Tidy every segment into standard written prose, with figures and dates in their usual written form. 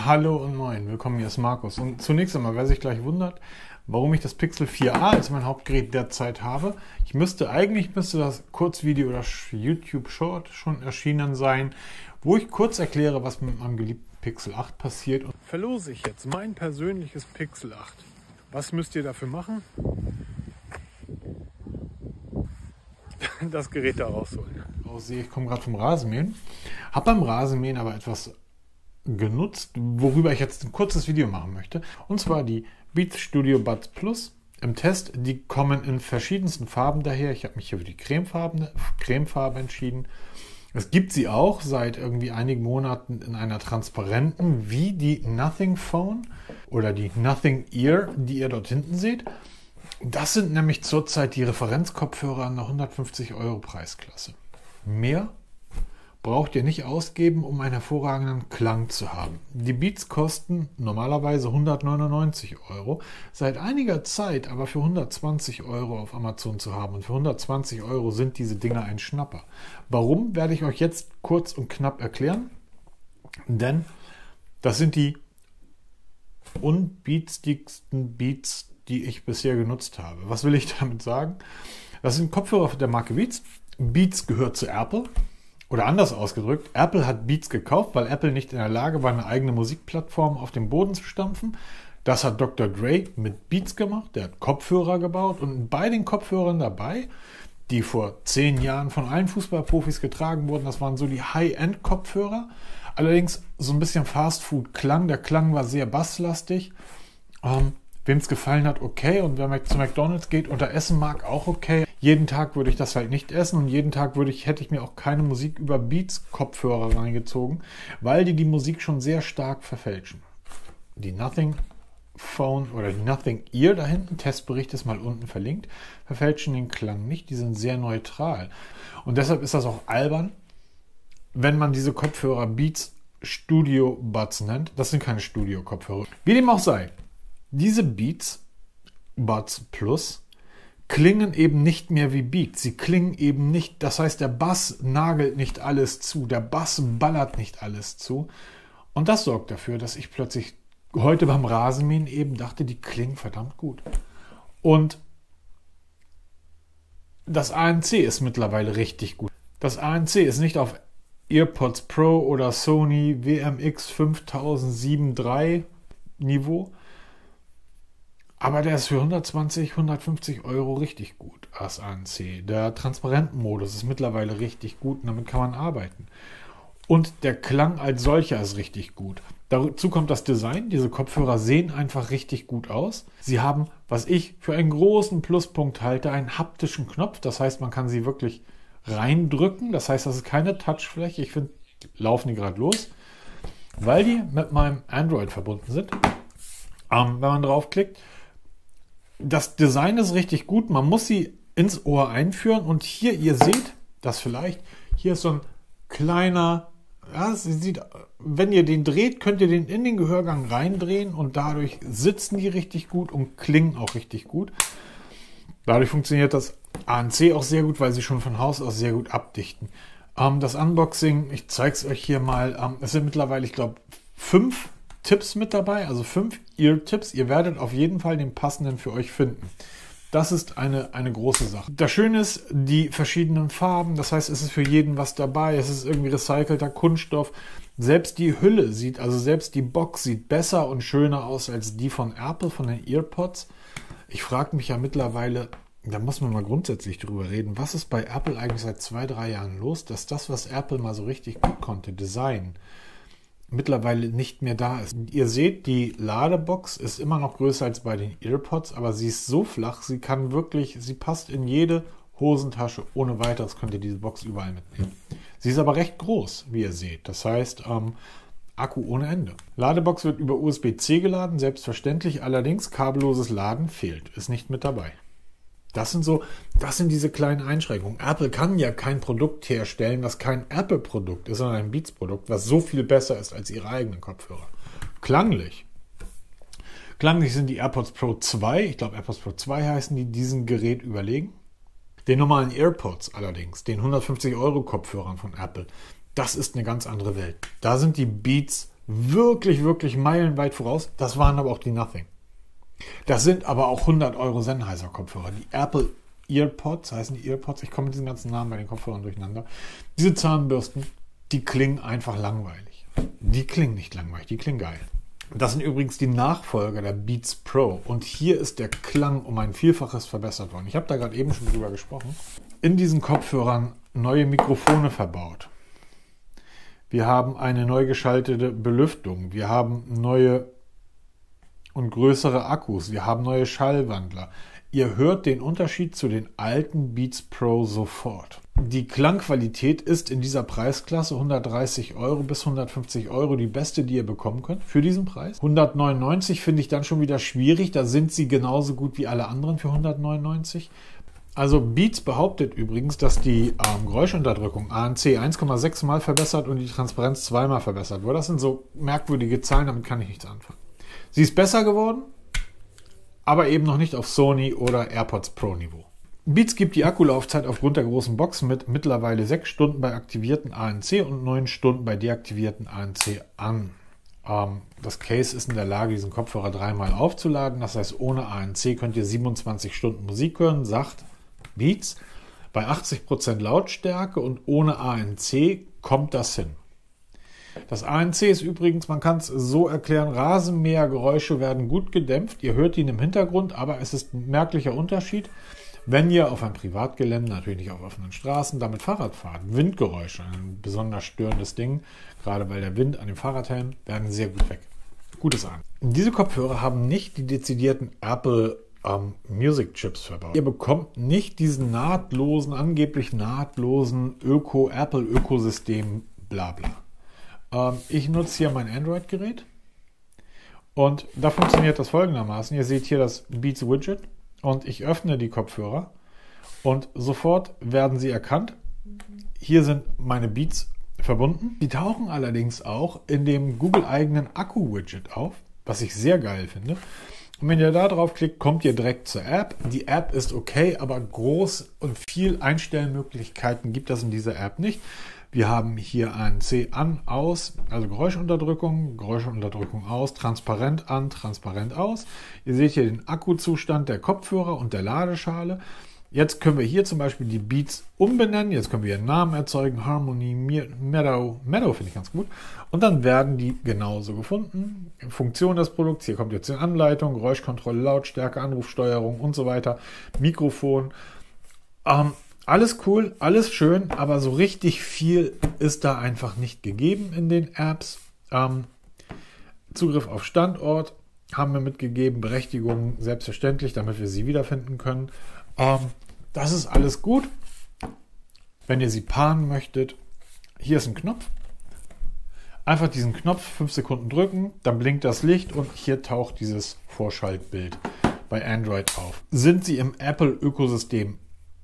Hallo und moin, willkommen, hier ist Markus. Und zunächst einmal, wer sich gleich wundert, warum ich das Pixel 4a als mein Hauptgerät derzeit habe. Eigentlich müsste das Kurzvideo oder YouTube Short schon erschienen sein, wo ich kurz erkläre, was mit meinem geliebten Pixel 8 passiert. Und verlose ich jetzt mein persönliches Pixel 8. Was müsst ihr dafür machen? Das Gerät da rausholen. Ich komme gerade vom Rasenmähen, habe beim Rasenmähen aber etwas genutzt, worüber ich jetzt ein kurzes Video machen möchte. Und zwar die Beats Studio Buds Plus im Test. Die kommen in verschiedensten Farben daher. Ich habe mich hier für die Cremefarbe entschieden. Es gibt sie auch seit irgendwie einigen Monaten in einer transparenten, wie die Nothing Phone oder die Nothing Ear, die ihr dort hinten seht. Das sind nämlich zurzeit die Referenzkopfhörer in der 150 € Preisklasse. Mehr braucht ihr nicht ausgeben, um einen hervorragenden Klang zu haben. Die Beats kosten normalerweise 199 €, seit einiger Zeit aber für 120 € auf Amazon zu haben. Und für 120 € sind diese Dinger ein Schnapper. Warum, werde ich euch jetzt kurz und knapp erklären. Denn das sind die unbeatstigsten Beats, die ich bisher genutzt habe. Was will ich damit sagen? Das sind Kopfhörer der Marke Beats. Beats gehört zu Apple. Oder anders ausgedrückt, Apple hat Beats gekauft, weil Apple nicht in der Lage war, eine eigene Musikplattform auf den Boden zu stampfen. Das hat Dr. Dre mit Beats gemacht. Der hat Kopfhörer gebaut und bei den Kopfhörern dabei, die vor 10 Jahren von allen Fußballprofis getragen wurden, das waren so die High-End-Kopfhörer. Allerdings so ein bisschen Fast-Food-Klang. Der Klang war sehr basslastig. Wem es gefallen hat, okay. Und wer zu McDonald's geht und da essen mag, auch okay. Jeden Tag würde ich das halt nicht essen und jeden Tag hätte ich mir auch keine Musik über Beats-Kopfhörer reingezogen, weil die Musik schon sehr stark verfälschen. Die Nothing Phone oder die Nothing Ear da hinten, Testbericht ist mal unten verlinkt, verfälschen den Klang nicht, die sind sehr neutral. Und deshalb ist das auch albern, wenn man diese Kopfhörer Beats Studio Buds nennt. Das sind keine Studio-Kopfhörer. Wie dem auch sei, diese Beats Buds Plus klingen eben nicht mehr wie Beats. Sie klingen eben nicht, das heißt, der Bass nagelt nicht alles zu, der Bass ballert nicht alles zu. Und das sorgt dafür, dass ich plötzlich heute beim Rasenmähen eben dachte, die klingen verdammt gut. Und das ANC ist mittlerweile richtig gut. Das ANC ist nicht auf AirPods Pro oder Sony WMX 5007 III Niveau, aber der ist für 120, 150 € richtig gut, das ANC. Der Transparentenmodus ist mittlerweile richtig gut und damit kann man arbeiten. Und der Klang als solcher ist richtig gut. Dazu kommt das Design. Diese Kopfhörer sehen einfach richtig gut aus. Sie haben, was ich für einen großen Pluspunkt halte, einen haptischen Knopf. Das heißt, man kann sie wirklich reindrücken. Das heißt, das ist keine Touchfläche. Ich finde, laufen die gerade los, weil die mit meinem Android verbunden sind. Wenn man draufklickt, das Design ist richtig gut. Man muss sie ins Ohr einführen. Und hier, ihr seht das vielleicht, hier ist so ein kleiner, ja, sie sieht, wenn ihr den dreht, könnt ihr den in den Gehörgang reindrehen und dadurch sitzen die richtig gut und klingen auch richtig gut. Dadurch funktioniert das ANC auch sehr gut, weil sie schon von Haus aus sehr gut abdichten. Das Unboxing, ich zeige es euch hier mal. Es sind mittlerweile, ich glaube, 5 Tipps mit dabei, also 5 Ear-Tipps. Ihr werdet auf jeden Fall den passenden für euch finden. Das ist eine große Sache. Das Schöne ist, die verschiedenen Farben, das heißt, es ist für jeden was dabei. Es ist irgendwie recycelter Kunststoff. Selbst die Hülle selbst die Box sieht besser und schöner aus als die von Apple, von den EarPods. Ich frage mich ja mittlerweile, da muss man mal grundsätzlich drüber reden, was ist bei Apple eigentlich seit 2, 3 Jahren los, dass das, was Apple mal so richtig gut konnte, Design, mittlerweile nicht mehr da ist. Ihr seht, die Ladebox ist immer noch größer als bei den EarPods, aber sie ist so flach, sie passt in jede Hosentasche. Ohne weiteres könnt ihr diese Box überall mitnehmen. Sie ist aber recht groß, wie ihr seht. Das heißt, Akku ohne Ende. Ladebox wird über USB-C geladen, selbstverständlich. Allerdings kabelloses Laden fehlt, ist nicht mit dabei. Das sind diese kleinen Einschränkungen. Apple kann ja kein Produkt herstellen, das kein Apple-Produkt ist, sondern ein Beats-Produkt, was so viel besser ist als ihre eigenen Kopfhörer. Klanglich sind die AirPods Pro 2, ich glaube AirPods Pro 2 heißen die, diesem Gerät überlegen. Den normalen AirPods allerdings, den 150 € Kopfhörern von Apple, das ist eine ganz andere Welt. Da sind die Beats wirklich, wirklich meilenweit voraus. Das waren aber auch die Nothing. Das sind aber auch 100 € Sennheiser Kopfhörer. Die Apple EarPods, heißen die EarPods, ich komme mit diesen ganzen Namen bei den Kopfhörern durcheinander. Diese Zahnbürsten, die klingen einfach langweilig. Die klingen nicht langweilig, die klingen geil. Das sind übrigens die Nachfolger der Beats Pro. Und hier ist der Klang um ein Vielfaches verbessert worden. Ich habe da gerade eben schon drüber gesprochen. In diesen Kopfhörern neue Mikrofone verbaut. Wir haben eine neu geschaltete Belüftung. Wir haben neue und größere Akkus. Wir haben neue Schallwandler. Ihr hört den Unterschied zu den alten Beats Pro sofort. Die Klangqualität ist in dieser Preisklasse 130 € bis 150 € die beste, die ihr bekommen könnt für diesen Preis. 199 finde ich dann schon wieder schwierig. Da sind sie genauso gut wie alle anderen für 199. Also Beats behauptet übrigens, dass die Geräuschunterdrückung ANC 1,6 Mal verbessert und die Transparenz 2 Mal verbessert wurde. Das sind so merkwürdige Zahlen, damit kann ich nichts anfangen. Sie ist besser geworden, aber eben noch nicht auf Sony oder AirPods Pro Niveau. Beats gibt die Akkulaufzeit aufgrund der großen Box mit mittlerweile 6 Stunden bei aktivierten ANC und 9 Stunden bei deaktivierten ANC an. Das Case ist in der Lage, diesen Kopfhörer 3-mal aufzuladen. Das heißt, ohne ANC könnt ihr 27 Stunden Musik hören, sagt Beats. Bei 80% Lautstärke und ohne ANC kommt das hin. Das ANC ist übrigens, man kann es so erklären, Rasenmähergeräusche werden gut gedämpft. Ihr hört ihn im Hintergrund, aber es ist ein merklicher Unterschied, wenn ihr auf einem Privatgelände, natürlich nicht auf offenen Straßen, damit Fahrrad fahrt. Windgeräusche, ein besonders störendes Ding, gerade weil der Wind an dem Fahrradhelm, werden sehr gut weg. Gutes an. Diese Kopfhörer haben nicht die dezidierten Apple Music Chips verbaut. Ihr bekommt nicht diesen angeblich nahtlosen Apple-Ökosystem Blabla. Ich nutze hier mein Android-Gerät und da funktioniert das folgendermaßen. Ihr seht hier das Beats Widget und ich öffne die Kopfhörer und sofort werden sie erkannt. Hier sind meine Beats verbunden. Die tauchen allerdings auch in dem Google-eigenen Akku-Widget auf, was ich sehr geil finde. Und wenn ihr da drauf klickt, kommt ihr direkt zur App. Die App ist okay, aber groß und viel Einstellmöglichkeiten gibt es in dieser App nicht. Wir haben hier ANC an, aus, also Geräuschunterdrückung aus, transparent an, transparent aus. Ihr seht hier den Akkuzustand der Kopfhörer und der Ladeschale. Jetzt können wir hier zum Beispiel die Beats umbenennen. Jetzt können wir ihren Namen erzeugen. Harmony, Meadow finde ich ganz gut. Und dann werden die genauso gefunden. Funktion des Produkts. Hier kommt jetzt die Anleitung, Geräuschkontrolle, Lautstärke, Anrufsteuerung und so weiter. Mikrofon. Alles cool, alles schön, aber so richtig viel ist da einfach nicht gegeben in den Apps. Zugriff auf Standort haben wir mitgegeben, Berechtigungen selbstverständlich, damit wir sie wiederfinden können. Das ist alles gut. Wenn ihr sie paaren möchtet, hier ist ein Knopf. Einfach diesen Knopf 5 Sekunden drücken, dann blinkt das Licht und hier taucht dieses Vorschaltbild bei Android auf. Sind sie im Apple-Ökosystem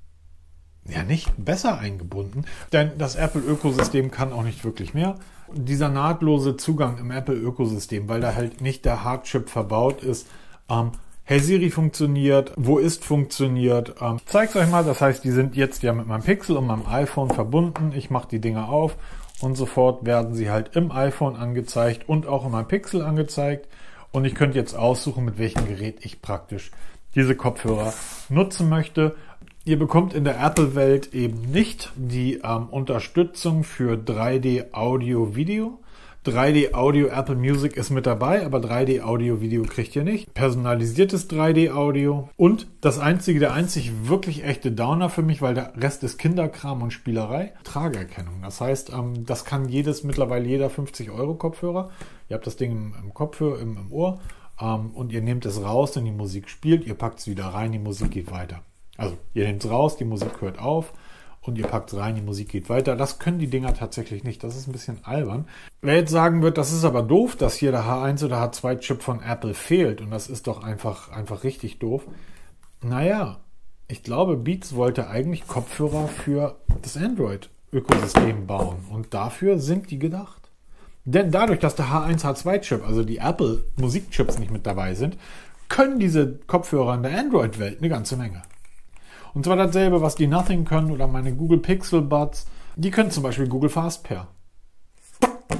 ja nicht besser eingebunden, denn das Apple-Ökosystem kann auch nicht wirklich mehr. Dieser nahtlose Zugang im Apple-Ökosystem, weil da halt nicht der Hardchip verbaut ist. Hey Siri funktioniert, wo ist funktioniert. Zeige es euch mal, das heißt, die sind jetzt ja mit meinem Pixel und meinem iPhone verbunden. Ich mache die Dinger auf und sofort werden sie halt im iPhone angezeigt und auch in meinem Pixel angezeigt. Und ich könnte jetzt aussuchen, mit welchem Gerät ich praktisch diese Kopfhörer nutzen möchte. Ihr bekommt in der Apple-Welt eben nicht die Unterstützung für 3D Audio-Video. 3D Audio Apple Music ist mit dabei, aber 3D Audio Video kriegt ihr nicht. Personalisiertes 3D Audio und der einzig wirklich echte Downer für mich, weil der Rest ist Kinderkram und Spielerei, Tragerkennung. Das heißt, das kann mittlerweile jeder 50 € Kopfhörer. Ihr habt das Ding im Kopfhörer, im Ohr und ihr nehmt es raus, wenn die Musik spielt, ihr packt es wieder rein, die Musik geht weiter. Also ihr nehmt es raus, die Musik hört auf und ihr packt es rein, die Musik geht weiter. Das können die Dinger tatsächlich nicht. Das ist ein bisschen albern. Wer jetzt sagen wird, das ist aber doof, dass hier der H1 oder H2-Chip von Apple fehlt und das ist doch einfach richtig doof. Naja, ich glaube, Beats wollte eigentlich Kopfhörer für das Android-Ökosystem bauen und dafür sind die gedacht. Denn dadurch, dass der H1, H2-Chip, also die Apple-Musikchips nicht mit dabei sind, können diese Kopfhörer in der Android-Welt eine ganze Menge. Und zwar dasselbe, was die Nothing können oder meine Google Pixel Buds. Die können zum Beispiel Google Fast Pair.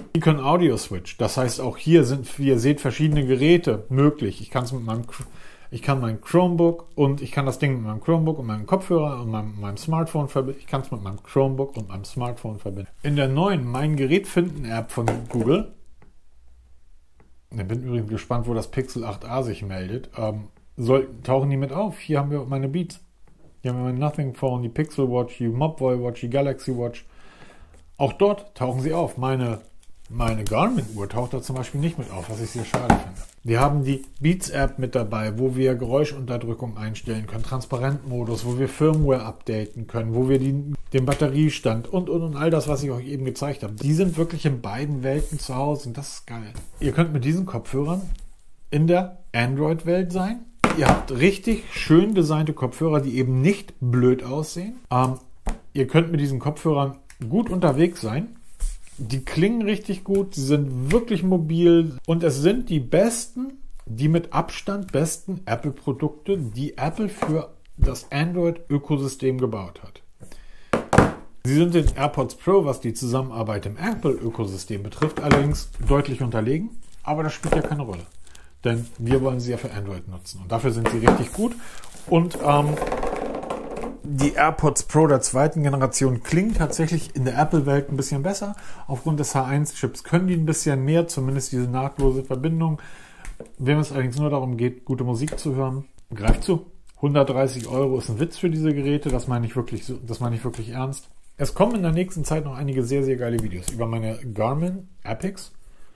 Die können Audio Switch. Das heißt, auch hier sind, wie ihr seht, verschiedene Geräte möglich. Ich kann mein Chromebook und ich kann das Ding mit meinem Chromebook und meinem Kopfhörer und meinem Smartphone verbinden. Ich kann es mit meinem Chromebook und meinem Smartphone verbinden. In der neuen Mein Gerät finden App von Google, ich bin übrigens gespannt, wo das Pixel 8a sich meldet, tauchen die mit auf. Hier haben wir meine Beats. Hier haben wir mein Nothing Phone, die Pixel Watch, die Mobvoi Watch, die Galaxy Watch. Auch dort tauchen sie auf. Meine Garmin-Uhr taucht da zum Beispiel nicht mit auf, was ich sehr schade finde. Wir haben die Beats-App mit dabei, wo wir Geräuschunterdrückung einstellen können, Transparentmodus, wo wir Firmware updaten können, wo wir den Batteriestand und all das, was ich euch eben gezeigt habe. Die sind wirklich in beiden Welten zu Hause und das ist geil. Ihr könnt mit diesen Kopfhörern in der Android-Welt sein. Ihr habt richtig schön designte Kopfhörer, die eben nicht blöd aussehen. Ihr könnt mit diesen Kopfhörern gut unterwegs sein. Die klingen richtig gut, sie sind wirklich mobil und es sind die mit Abstand besten Apple-Produkte, die Apple für das Android-Ökosystem gebaut hat. Sie sind den AirPods Pro, was die Zusammenarbeit im Apple-Ökosystem betrifft, allerdings deutlich unterlegen, aber das spielt ja keine Rolle. Denn wir wollen sie ja für Android nutzen. Und dafür sind sie richtig gut. Und die AirPods Pro der zweiten Generation klingen tatsächlich in der Apple-Welt ein bisschen besser. Aufgrund des H1-Chips können die ein bisschen mehr, zumindest diese nahtlose Verbindung. Wenn es allerdings nur darum geht, gute Musik zu hören, greift zu. 130 € ist ein Witz für diese Geräte, das meine ich wirklich ernst. Es kommen in der nächsten Zeit noch einige sehr, sehr geile Videos über meine Garmin Epix.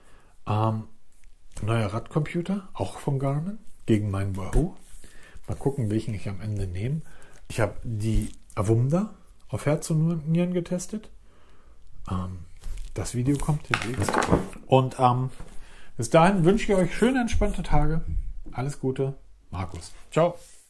Neuer Radcomputer, auch von Garmin, gegen meinen Wahoo. Mal gucken, welchen ich am Ende nehme. Ich habe die Avumda auf Herz und Nieren getestet. Das Video kommt demnächst. Und bis dahin wünsche ich euch schöne, entspannte Tage. Alles Gute, Markus. Ciao.